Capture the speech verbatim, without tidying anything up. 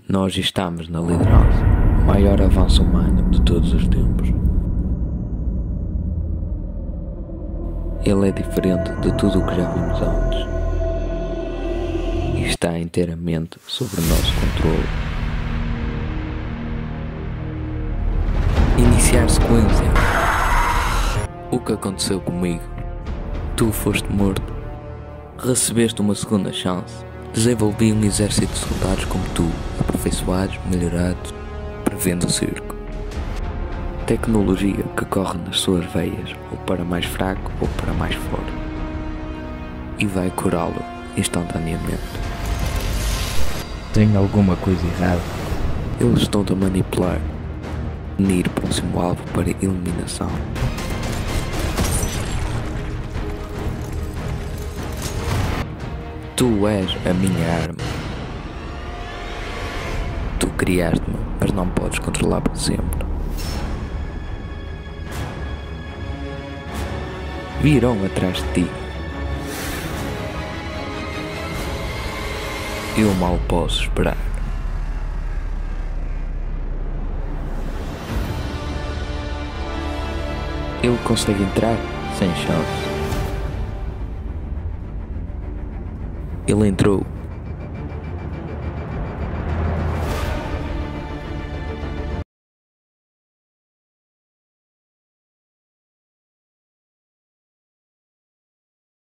Nós estamos na liderança, o maior avanço humano de todos os tempos. Ele é diferente de tudo o que já vimos antes e está inteiramente sob o nosso controle. Iniciar sequência. O que aconteceu comigo? Tu foste morto. Recebeste uma segunda chance. Desenvolvi um exército de soldados como tu, aperfeiçoados, melhorados, prevendo o circo. Tecnologia que corre nas suas veias, ou para mais fraco ou para mais forte, e vai curá-lo instantaneamente. Tem alguma coisa errada? Eles estão-te a manipular. Unir próximo alvo para eliminação. Tu és a minha arma. Tu criaste-me, mas não podes controlar para sempre. Virão atrás de ti. Eu mal posso esperar. Ele consegue entrar sem chance. Ele entrou